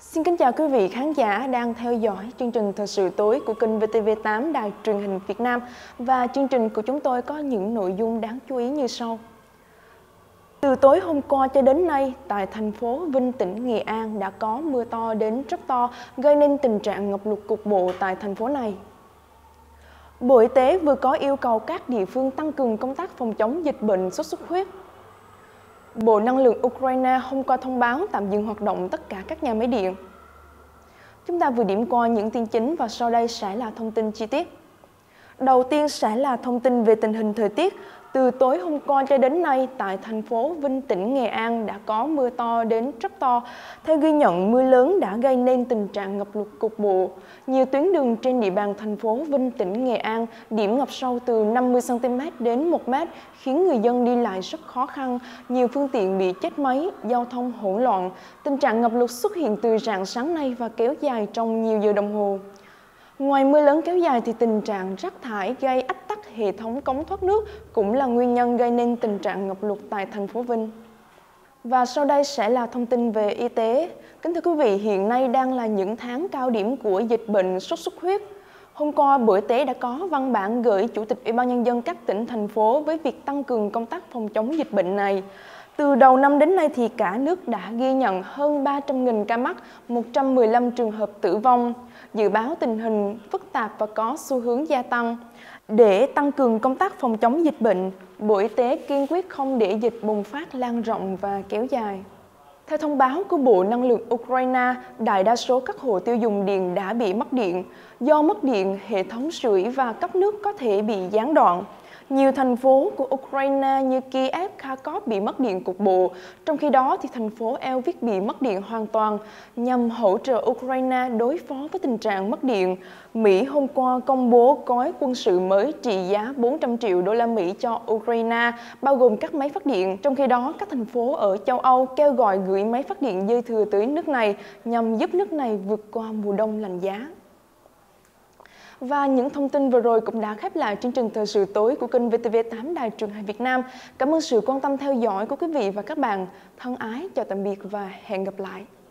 Xin kính chào quý vị khán giả đang theo dõi chương trình Thời sự tối của kênh VTV8 Đài truyền hình Việt Nam, và chương trình của chúng tôi có những nội dung đáng chú ý như sau. Từ tối hôm qua cho đến nay, tại thành phố Vinh, tỉnh Nghệ An đã có mưa to đến rất to, gây nên tình trạng ngập lụt cục bộ tại thành phố này. Bộ Y tế vừa có yêu cầu các địa phương tăng cường công tác phòng chống dịch bệnh sốt xuất huyết. Bộ Năng lượng Ukraine hôm qua thông báo tạm dừng hoạt động tất cả các nhà máy điện. Chúng ta vừa điểm qua những tin chính và sau đây sẽ là thông tin chi tiết. Đầu tiên sẽ là thông tin về tình hình thời tiết. Từ tối hôm qua cho đến nay, tại thành phố Vinh, tỉnh Nghệ An đã có mưa to đến rất to. Theo ghi nhận, mưa lớn đã gây nên tình trạng ngập lụt cục bộ. Nhiều tuyến đường trên địa bàn thành phố Vinh, tỉnh Nghệ An điểm ngập sâu từ 50 cm đến 1 m, khiến người dân đi lại rất khó khăn. Nhiều phương tiện bị chết máy, giao thông hỗn loạn. Tình trạng ngập lụt xuất hiện từ rạng sáng nay và kéo dài trong nhiều giờ đồng hồ. Ngoài mưa lớn kéo dài thì tình trạng rác thải gây ách tắc hệ thống cống thoát nước cũng là nguyên nhân gây nên tình trạng ngập lụt tại thành phố Vinh. Và sau đây sẽ là thông tin về y tế. Kính thưa quý vị, hiện nay đang là những tháng cao điểm của dịch bệnh sốt xuất huyết. Hôm qua, Bộ Y tế đã có văn bản gửi Chủ tịch Ủy ban Nhân dân các tỉnh, thành phố với việc tăng cường công tác phòng chống dịch bệnh này. Từ đầu năm đến nay thì cả nước đã ghi nhận hơn 300.000 ca mắc, 115 trường hợp tử vong. Dự báo tình hình phức tạp và có xu hướng gia tăng. Để tăng cường công tác phòng chống dịch bệnh, Bộ Y tế kiên quyết không để dịch bùng phát lan rộng và kéo dài. Theo thông báo của Bộ Năng lượng Ukraine, đại đa số các hộ tiêu dùng điện đã bị mất điện. Do mất điện, hệ thống sưởi và cấp nước có thể bị gián đoạn. Nhiều thành phố của Ukraine như Kiev, Kharkov bị mất điện cục bộ, trong khi đó thì thành phố Lviv bị mất điện hoàn toàn. Nhằm hỗ trợ Ukraine đối phó với tình trạng mất điện, Mỹ hôm qua công bố gói quân sự mới trị giá 400 triệu đô la Mỹ cho Ukraine, bao gồm các máy phát điện. Trong khi đó, các thành phố ở châu Âu kêu gọi gửi máy phát điện dư thừa tới nước này nhằm giúp nước này vượt qua mùa đông lạnh giá. Và những thông tin vừa rồi cũng đã khép lại chương trình Thời sự tối của kênh VTV8 Đài truyền hình Việt Nam. Cảm ơn sự quan tâm theo dõi của quý vị và các bạn. Thân ái, chào tạm biệt và hẹn gặp lại.